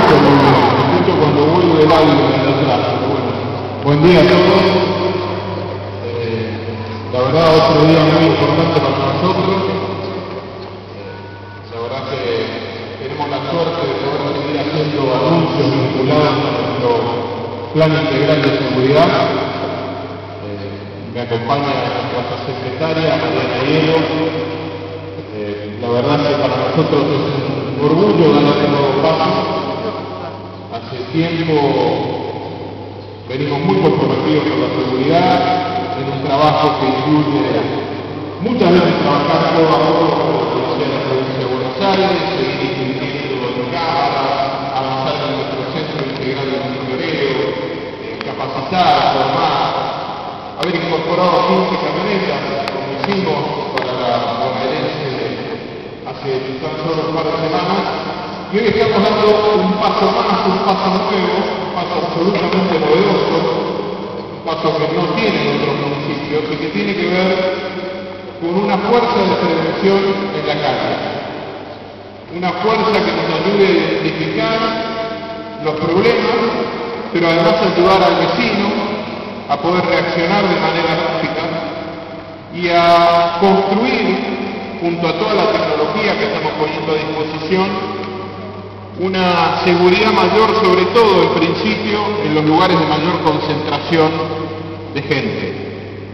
escucho muy bien, escucho cuando vuelve el audio de atrás. Bueno, buen día a todos. La verdad, otro día muy importante para nosotros. La verdad que tenemos la suerte de poder seguir haciendo anuncios vinculados a nuestro plan integral de seguridad. Me acompaña nuestra secretaria, Mariana Hielo. La verdad que para nosotros es un orgullo dar este nuevo paso. Hace tiempo venimos muy comprometidos con la seguridad, en un trabajo que incluye muchas veces trabajar codo a codo con la Policía de la Provincia de Buenos Aires, seguir invirtiendo en cámaras, avanzar en nuestro centro integral de monitoreo, capacitar, formar, haber incorporado 15 camionetas, como hicimos para la bonaerense hace tan solo un par de semanas, y hoy estamos dando un paso más, un paso nuevo, un paso absolutamente novedoso, un paso que no tienen otros municipios y que tiene que ver con una fuerza de prevención en la calle, una fuerza que nos ayude a identificar los problemas, pero además ayudar al vecino a poder reaccionar de manera rápida y a construir, junto a toda la tecnología que estamos poniendo a disposición, una seguridad mayor, sobre todo en principio en los lugares de mayor concentración de gente.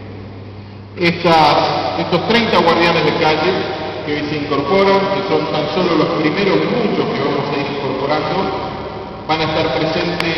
Estos 30 guardianes de calle que hoy se incorporan, que son tan solo los primeros de muchos que vamos a ir incorporando, van a estar presentes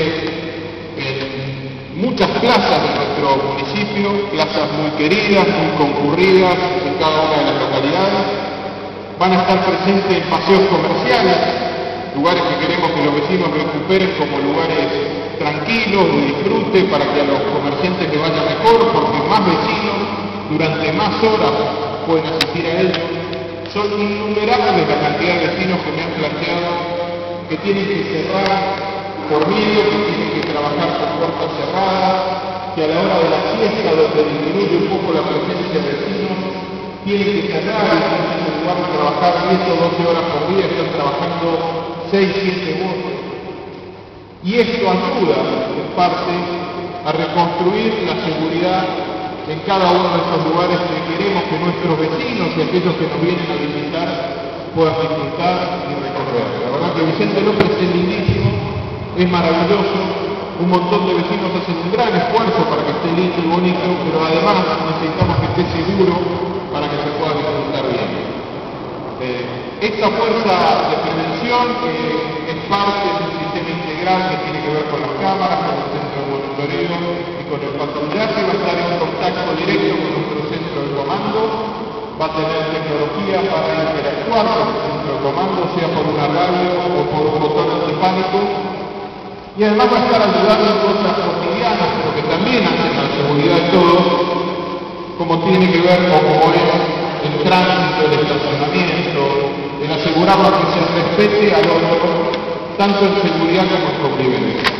en muchas plazas de nuestro municipio, plazas muy queridas, muy concurridas en cada una de las localidades. Van a estar presentes en paseos comerciales, lugares que queremos que los vecinos recuperen como lugares tranquilos, de disfrute, para que a los comerciantes les vaya mejor, porque más vecinos durante más horas pueden asistir a ellos. Son innumerables la cantidad de vecinos que me han planteado que tienen que cerrar por miedo, que tienen que trabajar con puertas cerradas, que a la hora de la siesta, donde disminuye un poco la presencia de vecinos, tienen que cerrar y en lugar de trabajar 10 o 12 horas por día, están trabajando 6, 7 horas. Y esto ayuda, en parte, a reconstruir la seguridad en cada uno de esos lugares que queremos que nuestros vecinos y aquellos que nos vienen a visitar puedan disfrutar y recorrer. La verdad que Vicente López es lindísimo, es maravilloso, un montón de vecinos hacen un gran esfuerzo para que esté lindo y bonito, pero además necesitamos que esté seguro para que se pueda disfrutar bien. Esta fuerza de prevención es parte de un sistema integral que tiene que ver con las cámaras, con el centro de monitoreo y con el patrullaje. Va a estar en contacto directo con nuestro centro de comando, va a tener tecnología para interactuar con el centro de comando, sea por una radio o por un botón antipánico. Y además va a estar ayudando en cosas cotidianas, pero que también hacen la seguridad de todos, como tiene que ver con cómo es el tránsito, el estacionamiento, el asegurarnos que se respete al otro, tanto en seguridad como en convivencia.